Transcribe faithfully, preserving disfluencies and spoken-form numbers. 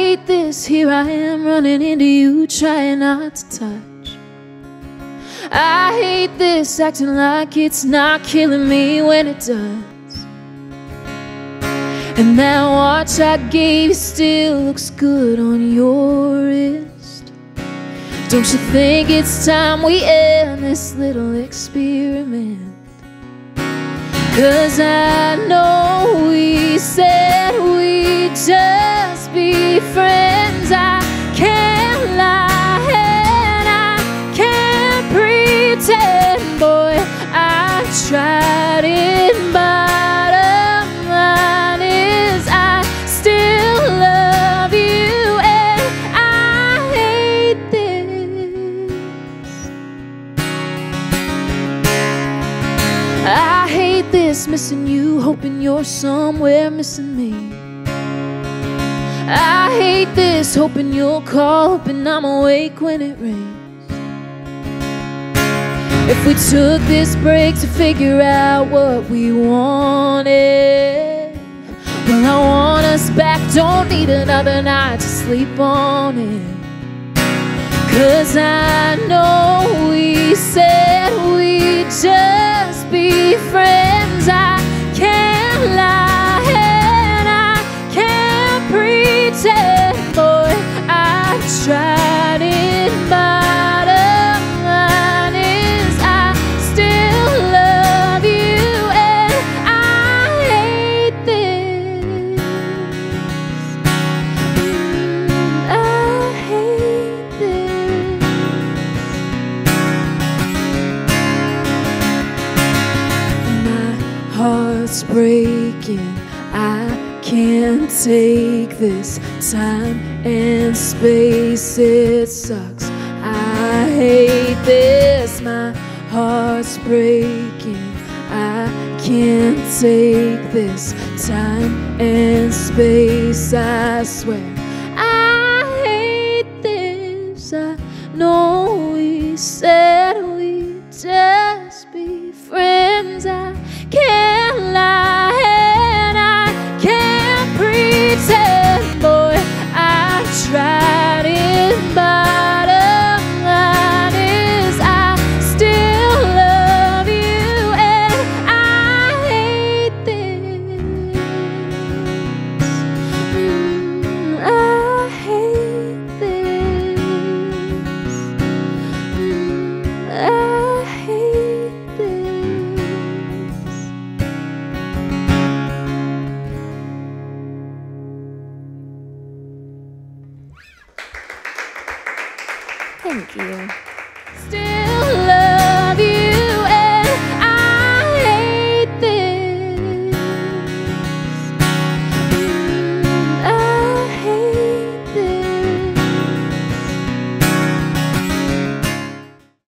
hate this, here I am running into you, trying not to touch. I hate this, acting like it's not killing me when it does. And that watch I gave you still looks good on your wrist. Don't you think it's time we end this little experiment? 'Cause I know we said we'd just be friends. I can't lie and I can't pretend. Boy, I tried it, bottom line is I still love you and I hate this. I hate this, missing you, hoping you're somewhere missing me. I hate this, hoping you'll call, hoping I'm awake when it rains. If we took this break to figure out what we wanted, well, I want us back, don't need another night to sleep on it. 'Cause I know we said we'd just be friends. I can't lie and I can't pretend. Boy, I tried it, bottom line is I still love you and I hate this. Mm, I hate this. My heart's breaking, I can't take this time and space, it sucks. I hate this, my heart's breaking. I can't take this time and space, I swear. I hate this, I know we said we'd just be friends. I can't lie and I can't pretend. Boy, I tried it, bottom line is I still love you and I hate this. Mm, I hate this. Mm, I hate this. Thank you. Still